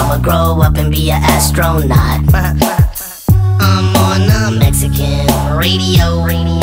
I'ma grow up and be an astronaut. I'm on a Mexican radio.